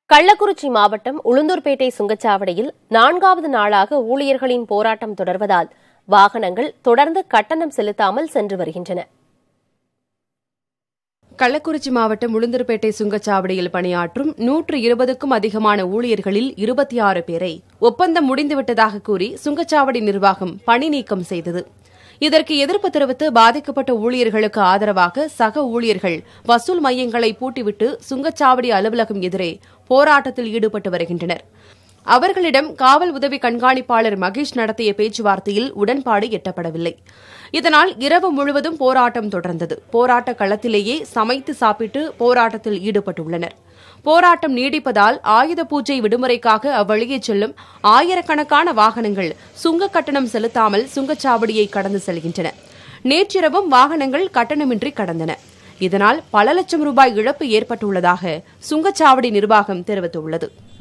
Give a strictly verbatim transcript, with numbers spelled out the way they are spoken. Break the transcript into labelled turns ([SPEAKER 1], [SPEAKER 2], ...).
[SPEAKER 1] கள்ளக்குறிச்சி மாவட்டம் உளுந்தூர்பேட்டை சுங்கச்சாவடியில் நான்காவது நாளாக ஊழியர்களின் போராட்டம் தொடர்வதால் வாகனங்கள் தொடர்ந்து கட்டணம் செலுத்தாமல் சென்று வருகின்றன.
[SPEAKER 2] கள்ளக்குறிச்சி மாவட்டம் உளுந்தூர்பேட்டை சுங்கச்சாவடியில் பணியாற்றும் நூற்று இருபதுக்கும் அதிகமான ஊழியர்களில் இருபத்தி ஆறு பேரை ஒப்பந்தம் முடிந்துவிட்டதாக கூறி சுங்கச்சாவடி நிர்வாகம் பணி நீக்கம் செய்தது. இதற்கு எதிர்ப்பு தெரிவித்து பாதிக்கப்பட்ட ஊழியர்களுக்கு ஆதரவாக சக ஊழியர்கள் வசூல் மையங்களை பூட்டிவிட்டு சுங்கச்சாவடி அலுவலகம் எதிரே போராட்டத்தில் ஈடுபட்டு வருகின்றனர். அவர்களிடம் காவல் உதவி கண்காணிப்பாளர் மகேஷ் நடத்திய பேச்சுவார்த்தையில் உடன்பாடு எட்டப்படவில்லை. இதனால் இரவு முழுவதும் போராட்டம் தொடர்ந்தது. போராட்ட களத்திலேயே சமைத்து சாப்பிட்டு போராட்டத்தில் ஈடுபட்டுள்ளனர். போராட்டம் நீடிப்பதால் ஆயுத பூஜை விடுமுறைக்காக அவ்வழியே செல்லும் ஆயிரக்கணக்கான வாகனங்கள் சுங்க கட்டணம் செலுத்தாமல் சுங்கச்சாவடியை கடந்து செல்கின்றன. நேற்றிரவும் வாகனங்கள் கட்டணமின்றி கடந்தன. இதனால் பல லட்சம் ரூபாய் இழப்பு ஏற்பட்டுள்ளதாக சுங்கச்சாவடி நிர்வாகம் தெரிவித்துள்ளது.